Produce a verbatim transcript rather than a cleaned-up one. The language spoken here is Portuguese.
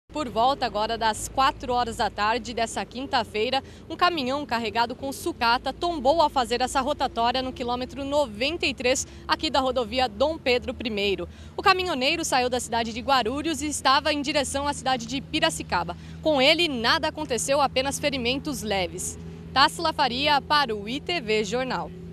Por volta agora das quatro horas da tarde dessa quinta-feira, um caminhão carregado com sucata tombou ao fazer essa rotatória no quilômetro noventa e três aqui da rodovia Dom Pedro I. O caminhoneiro saiu da cidade de Guarulhos e estava em direção à cidade de Piracicaba. Com ele, nada aconteceu, apenas ferimentos leves. Tássila Faria para o I T V Jornal.